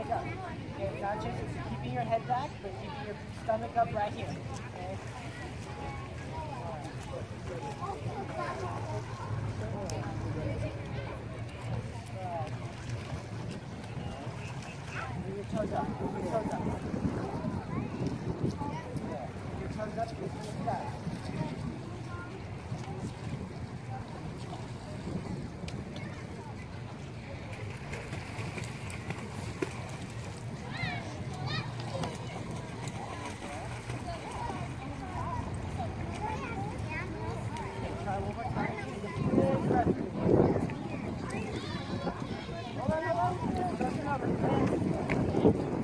you go. Okay, not just keeping your head back, but keeping your stomach up right here. Okay. Move your toes up. Move your toes up. Yeah. Move your toes up. Move your back. Try one more time. Take a big breath. Hold on, hold on. Just another.